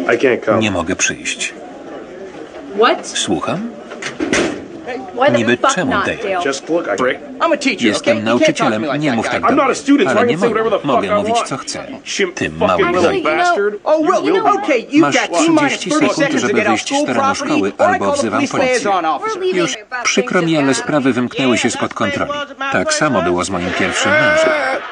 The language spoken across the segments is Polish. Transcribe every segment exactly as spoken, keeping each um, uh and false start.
Nie mogę przyjść. What? Słucham? Why the Niby fuck czemu, not, Dale? Dale? I'm a teacher, okay? Jestem You can't talk to nauczycielem, me like nie that, mów guy. tak I'm do not a mnie. student, so I Ale can nie say whatever mogę. the fuck Mogę I mówić, want. co chcę. Shim Ty fucking mały little Actually, gnoj. you know- bastard. Oh, You really? will. Okay, you've Masz got T minus trzydzieści thirty sekund, seconds to żeby get off wyjść z school terenu property, szkoły, or I albo call the wzywam police liaison policję. officer. Już przykro mi, ale sprawy wymknęły się spod kontroli. Tak samo było z moim pierwszym mężem.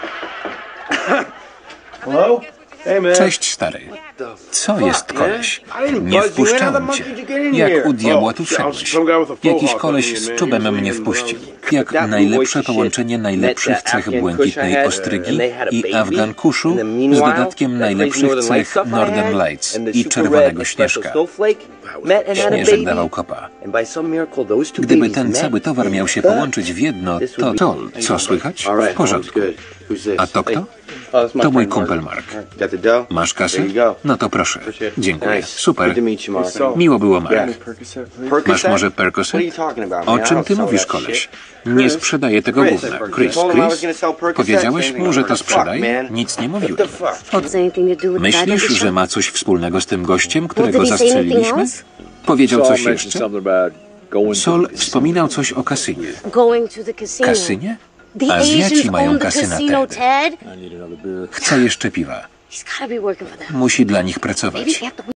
Hello? Hey, man. Cześć, stary. Co jest, koleś? Nie wpuszczałem cię. Jak u diabła tu wszedłeś? Jakiś koleś z czubem mnie wpuścił. Jak najlepsze połączenie najlepszych cech błękitnej ostrygi i Afgan kuszu z dodatkiem najlepszych cech Northern Lights i czerwonego śnieżka. Śnieżek dawał kopa. Gdyby ten cały towar miał się połączyć w jedno, to to, co słychać? W porządku. A to kto? To mój kumpel Mark. Masz kasę? No to proszę. Dziękuję. Super. Miło było, Mark. Masz może Percocet? O czym ty mówisz, koleś? Nie sprzedaję tego gówna. Chris, Chris? Powiedziałeś mu, że to sprzedaj? Nic nie mówiłem. Od... Myślisz, że ma coś wspólnego z tym gościem, którego zastrzeliliśmy? Powiedział coś jeszcze? Sol wspominał coś o kasynie. Kasynie? Azjaci mają kasyna, Ted. Chcę jeszcze piwa. Musi dla nich pracować.